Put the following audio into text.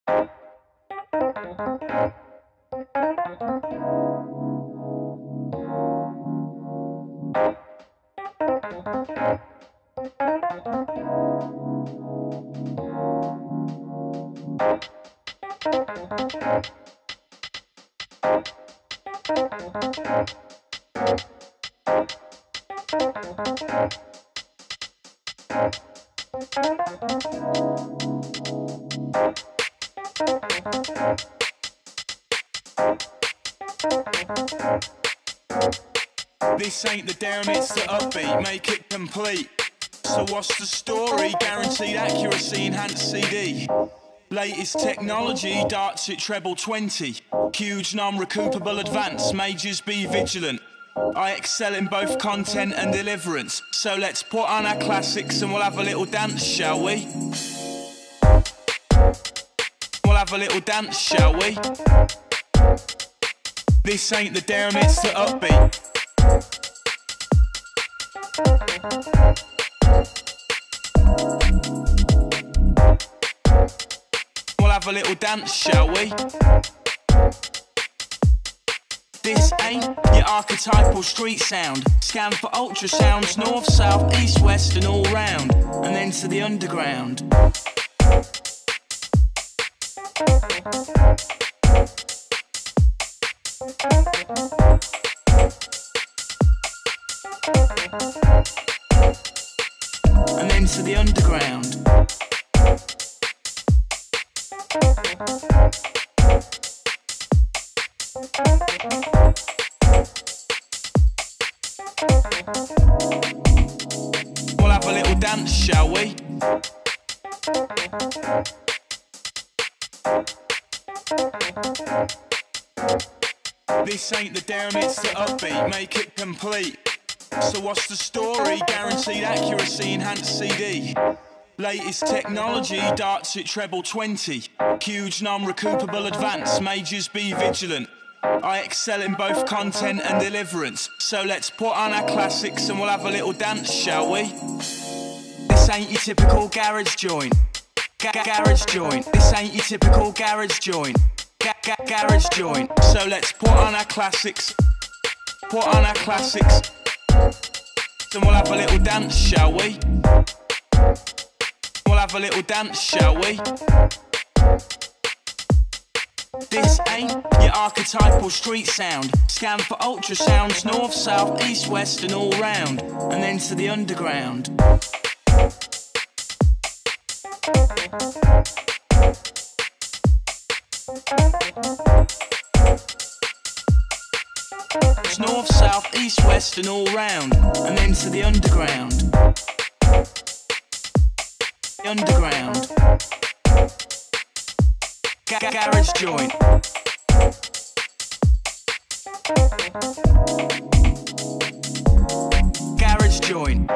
This ain't the down, it's the upbeat, make it complete. So what's the story? Guaranteed accuracy, enhanced CD. Latest technology, darts at treble 20. Huge non-recoupable advance, majors be vigilant. I excel in both content and deliverance. So let's put on our classics and we'll have a little dance, shall we? We'll have a little dance, shall we? This ain't the down, it's the upbeat. We'll have a little dance, shall we? This ain't your archetypal street sound. Scan for ultrasounds, north, south, east, west and all round. And then to the underground. And then to the underground. We'll have a little dance, shall we? This ain't the down, it's the upbeat, make it complete. So what's the story? Guaranteed accuracy, enhanced CD. Latest technology, darts at treble 20. Huge non-recoupable advance, majors be vigilant. I excel in both content and deliverance. So let's put on our classics and we'll have a little dance, shall we? This ain't your typical garage joint. Garage joint. This ain't your typical garage joint. Garage joint. So let's put on our classics. Put on our classics. Then we'll have a little dance, shall we? We'll have a little dance, shall we? This ain't your archetypal street sound. Scan for ultrasounds, north, south, east, west and all round. And then to the underground. It's north, south, east, west and all round. And then to the underground. The underground. Garage joint. Garage joint.